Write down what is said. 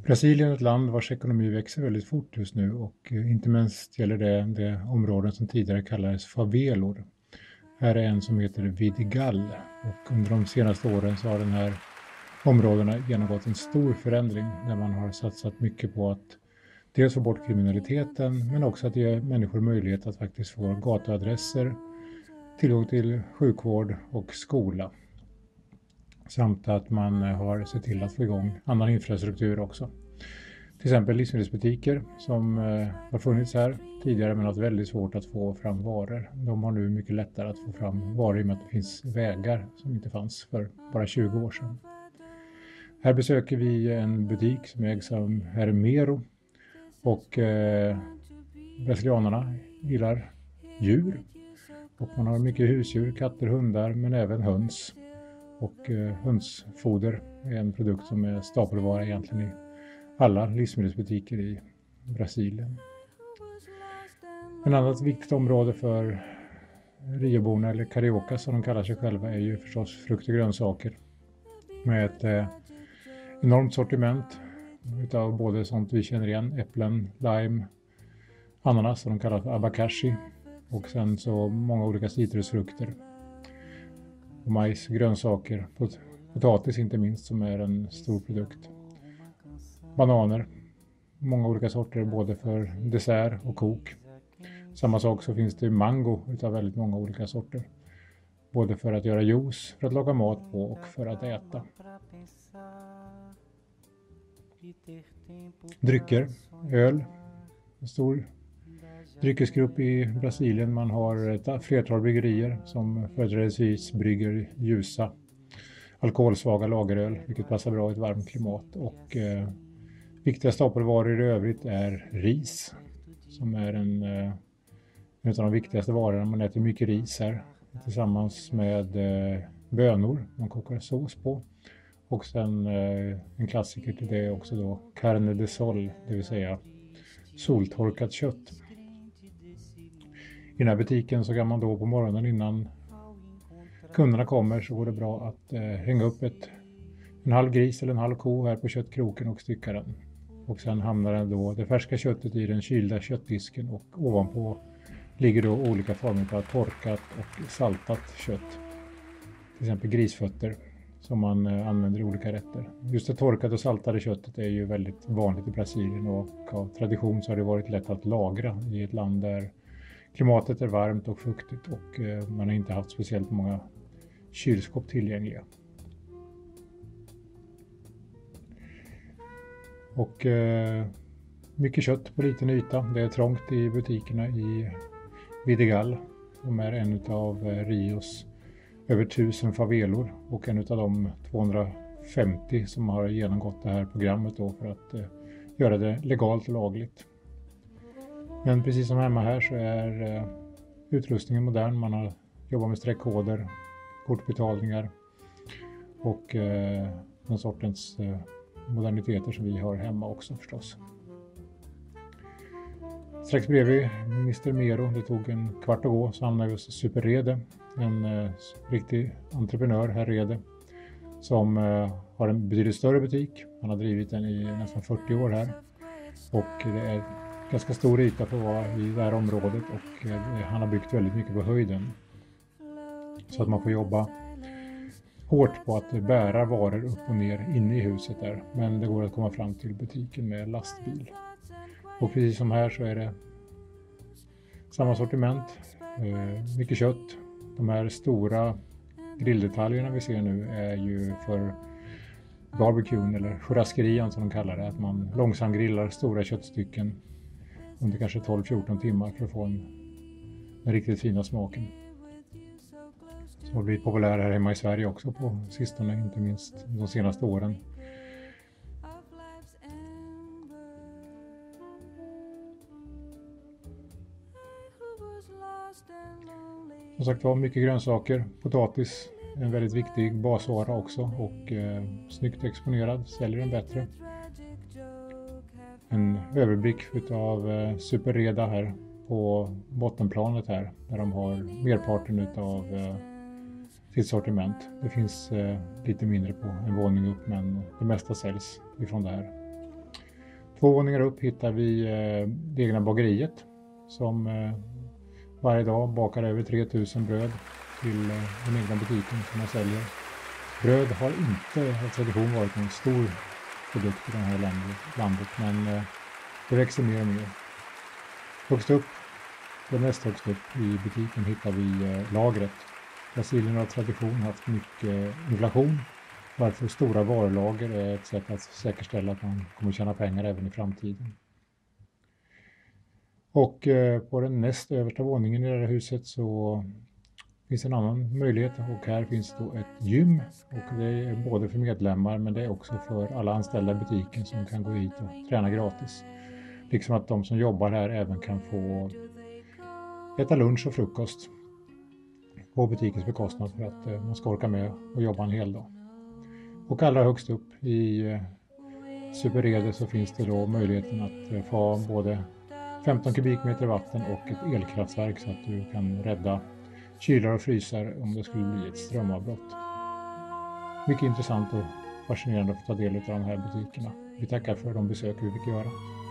Brasilien är ett land vars ekonomi växer väldigt fort just nu och inte minst gäller det områden som tidigare kallades favelor. Här är en som heter Vidigal och under de senaste åren så har den här områdena genomgått en stor förändring där man har satsat mycket på att dels få bort kriminaliteten men också att ge människor möjlighet att faktiskt få gatuadresser, tillgång till sjukvård och skola. Samt att man har sett till att få igång annan infrastruktur också. Till exempel livsmedelsbutiker som har funnits här tidigare men haft väldigt svårt att få fram varor. De har nu mycket lättare att få fram varor i och med att det finns vägar som inte fanns för bara 20 år sedan. Här besöker vi en butik som ägs av herr Mero och brasilianerna gillar djur. Och man har mycket husdjur, katter, hundar men även höns. Och hönsfoder är en produkt som är stapelvara egentligen i alla livsmedelsbutiker i Brasilien. En annat viktigt område för Rioborna eller Carioca som de kallar sig själva är ju förstås frukt och grönsaker. Med ett enormt sortiment utav både sånt vi känner igen, äpplen, lime, ananas som de kallar för abacaxi och sen så många olika citrusfrukter. Och majs, grönsaker, potatis inte minst som är en stor produkt. Bananer, många olika sorter både för dessert och kok. Samma sak så finns det mango utav väldigt många olika sorter. Både för att göra juice, för att laga mat på och för att äta. Drycker, öl, en stor dryckesgrupp i Brasilien. Man har ett flertal bryggerier som företrädesvis brygger ljusa, alkoholsvaga lageröl, vilket passar bra i ett varmt klimat. Och viktiga stapelvaror i övrigt är ris, som är en av de viktigaste varorna. Man äter mycket ris här tillsammans med bönor man kokar sås på. Och sen en klassiker till det är också då carne de sol, det vill säga soltorkat kött. I den här butiken så kan man då på morgonen innan kunderna kommer så går det bra att hänga upp en halv gris eller en halv ko här på köttkroken och stycka den. Och sen hamnar det färska köttet i den kylda köttdisken och ovanpå ligger då olika former av torkat och saltat kött. Till exempel grisfötter som man använder i olika rätter. Just det torkade och saltade köttet är ju väldigt vanligt i Brasilien och av tradition så har det varit lätt att lagra i ett land där klimatet är varmt och fuktigt och man har inte haft speciellt många kylskåp tillgängliga. Och mycket kött på liten yta. Det är trångt i butikerna i Vidigal som är en av Rios över 1000 favelor och en av de 250 som har genomgått det här programmet då för att göra det legalt och lagligt. Men precis som hemma här så är utrustningen modern. Man har jobbat med streckkoder, kortbetalningar och den sortens moderniteter som vi har hemma också förstås. Strax bredvid Mr. Mero, det tog en kvart att gå, så hamnade vi hos Super Rede, en riktig entreprenör här Rede som har en betydligt större butik. Han har drivit den i nästan 40 år här och det är ganska stor yta för att vara i det här området och han har byggt väldigt mycket på höjden. Så att man får jobba hårt på att bära varor upp och ner inne i huset där. Men det går att komma fram till butiken med lastbil. Och precis som här så är det samma sortiment, mycket kött. De här stora grilldetaljerna vi ser nu är ju för barbecuen eller churrasquerian som de kallar det. Att man långsamt grillar stora köttstycken under kanske 12-14 timmar för att få den riktigt fina smaken. Som har blivit populär här hemma i Sverige också på sistone, inte minst de senaste åren. Som sagt var, mycket grönsaker, potatis är en väldigt viktig basvara också och snyggt exponerad, säljer den bättre. En överblick av Super Rede här på bottenplanet här där de har merparten av sitt sortiment. Det finns lite mindre på en våning upp men det mesta säljs ifrån det här. 2 våningar upp hittar vi det egna bageriet som varje dag bakar över 3000 bröd till den egna butiken som man säljer. Bröd har inte av tradition varit en stor produkt i det här landet, men det växer mer och mer. Högst upp, det näst högst upp i butiken hittar vi lagret. Brasilien har av tradition haft mycket inflation, varför stora varulager är ett sätt att säkerställa att man kommer tjäna pengar även i framtiden. Och på den näst översta våningen i det här huset så finns en annan möjlighet, och här finns då ett gym, och det är både för medlemmar men det är också för alla anställda i butiken som kan gå hit och träna gratis. Liksom att de som jobbar här även kan få äta lunch och frukost på butikens bekostnad för att man ska orka med och jobba en hel dag. Och allra högst upp i Superrede så finns det då möjligheten att få både 15 kubikmeter vatten och ett elkraftverk så att du kan rädda kylar och frysar om det skulle bli ett strömavbrott. Mycket intressant och fascinerande att få ta del av de här butikerna. Vi tackar för de besök vi fick göra.